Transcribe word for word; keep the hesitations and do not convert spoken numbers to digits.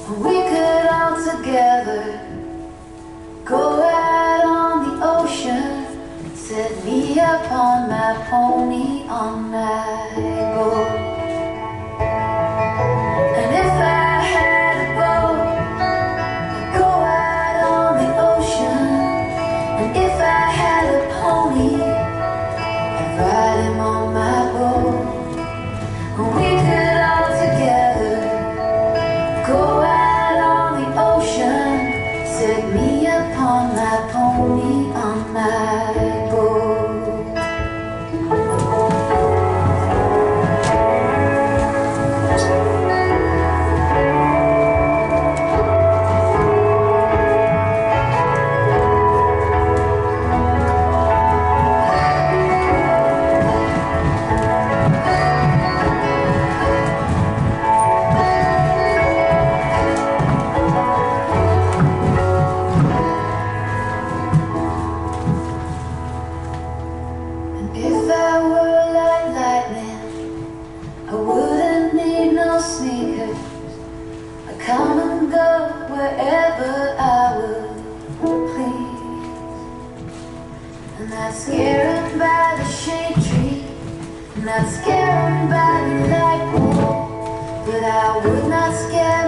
We could all together go out on the ocean, set me up on my pony, on my boat. And if I had a boat, I'd go out on the ocean. And if I had a pony, I'd ride him on my boat. And we could all together go out on the ocean, set me upon my pony, on my boat. If I were like lightning, I wouldn't need no sneakers. I'd come and go wherever I would please. And I'd scare 'em by the shade tree, and I'd scare 'em by the light pole, but I would not scare